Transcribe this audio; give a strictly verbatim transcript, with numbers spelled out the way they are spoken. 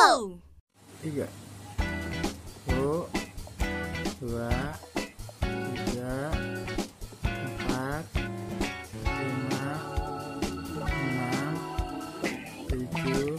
go! Tiga. Satu, dua, tiga, empat, lima, enam, tujuh,